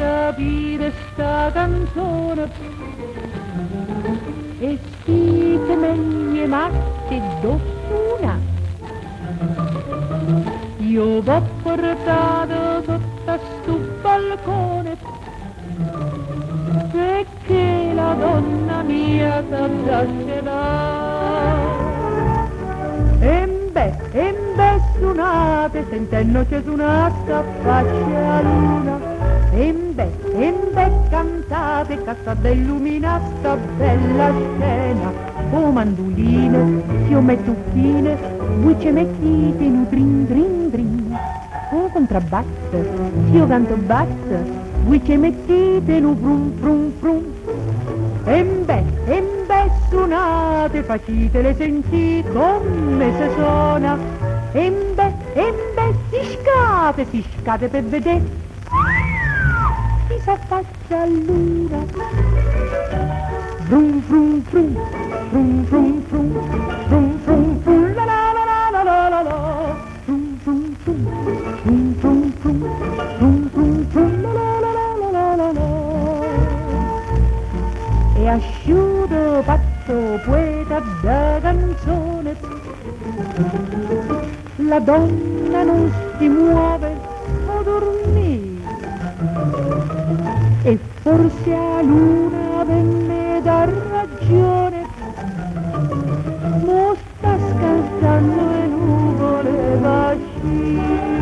sapere sta canzone e siete meglio matte doppuna. Io v'ho portato sotto a sto balcone perché la donna mia s'addascerà. Embè suonate, sentendo c'è suonata faccia luna. Embè cantate, cassa illumina sta bella scena. O mandoline, io metto fine, voi ci mettete in un drin drin drin. O contrabbasso, io canto basso, voi ci mettete in un frum frum frum. Embè suonate, facitele sentire come se suona. Embè, si scate per vedere chi s'affaccia all'una. Frum frum frum, frum frum frum, frum frum frum, la la la la la la la. Frum frum frum, frum frum frum, frum frum frum, la la la la la la. E asciutto fatto poeta da canzone, la donna non si muove o dormì, e forse a luna venne dar ragione, mo sta scalzando le nuvole vasci.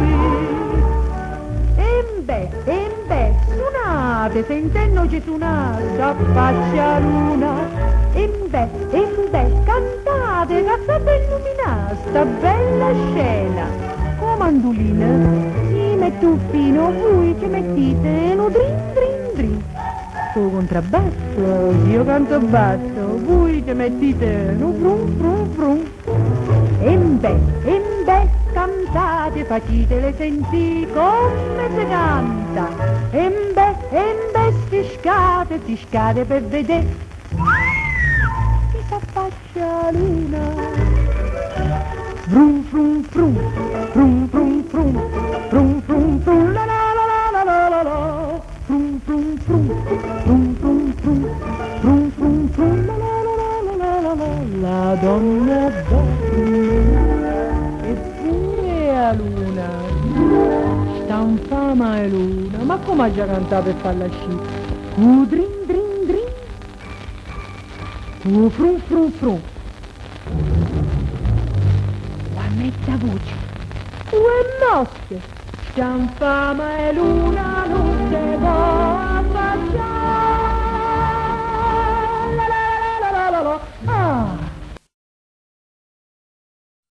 Embè, suonate, sentendo c'è suonata faccia luna. Embè, cantate, cazzate illuminata sta bella scena. Con mandolina si mette un fino, voi ci mettete no drin drin drin. Con contrabbasso, io canto basso, voi ci mettete no frum frum frum. Embè, cantate, facitele sentì come si canta. Embè, si scade per vedere chi s'affaccia luna. Frum frum frum, frum frum frum, frum frum frum, la la la la la la la. Frum frum frum, frum frum frum, frum frum frum, la la la la la la la. La donna dorme eppure a luna sta un fama e luna. Ma come ha già cantato per farla sci? Drin drin drin, frum frum frum. La metta voce, mosche, sta un fama e luna non si può affacciare. La la la la la la la. Ah!